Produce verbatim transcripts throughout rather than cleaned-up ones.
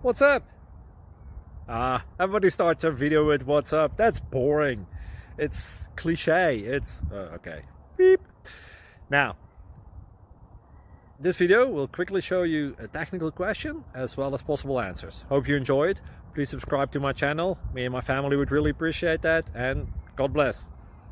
What's up? Ah, everybody starts a video with what's up. That's boring. It's cliche. It's uh, okay. Beep. Now, this video will quickly show you a technical question as well as possible answers. Hope you enjoyed. Please subscribe to my channel. Me and my family would really appreciate that, and God bless.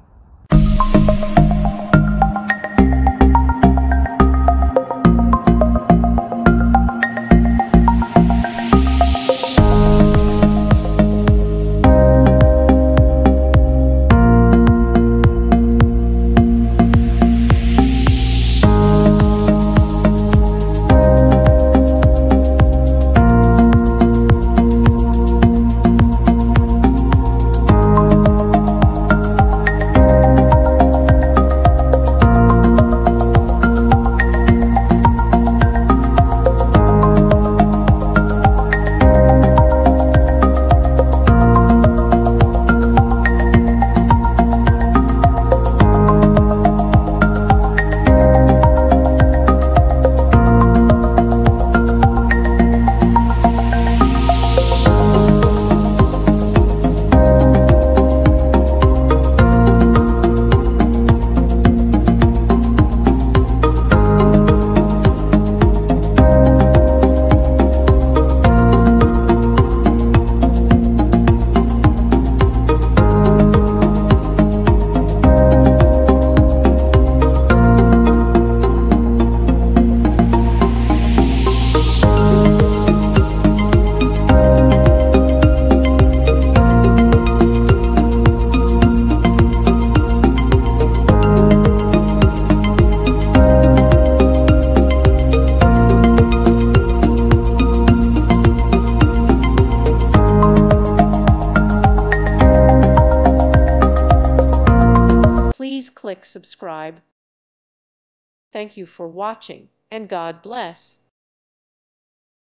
Please click subscribe. Thank you for watching, and God bless.